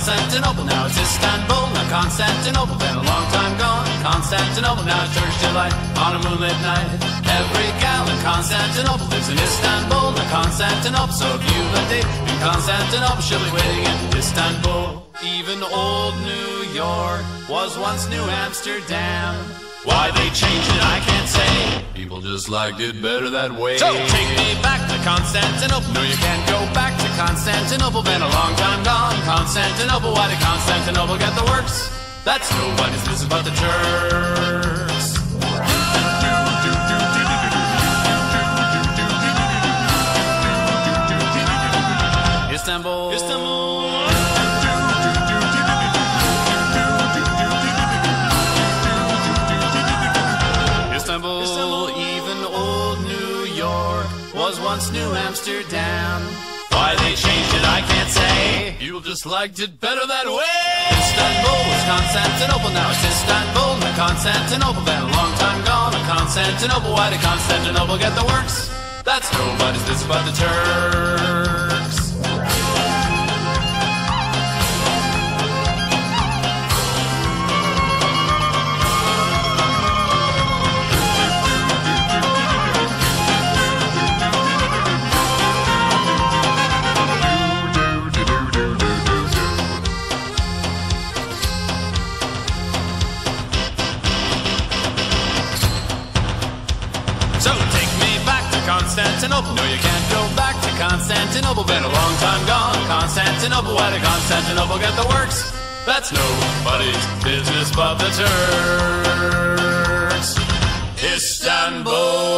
Constantinople, now it's Istanbul. Now Constantinople, been a long time gone. Constantinople, now it turns to light on a moonlit night. Every gal in Constantinople lives in Istanbul. Now Constantinople, so if you've a date in Constantinople, she'll be waiting in Istanbul. Even old New York was once New Amsterdam. Why they changed it, I can't say. People just liked it better that way. So take me back to Constantinople. No, you can't go back to Constantinople. Been a long time gone. Constantinople, why did Constantinople get the works? That's nobody's business but the Turks. Istanbul. Istanbul. Istanbul, even old New York was once New Amsterdam. Why they changed it, I can't say. People just liked it better that way. Istanbul was Constantinople, now it's Istanbul. Now Constantinople, been a long time gone. Now Constantinople, why did Constantinople get the works? That's nobody's business but the Turks. Constantinople. No, you can't go back to Constantinople. Been a long time gone. Constantinople, why did Constantinople get the works? That's nobody's business but the Turks. Istanbul.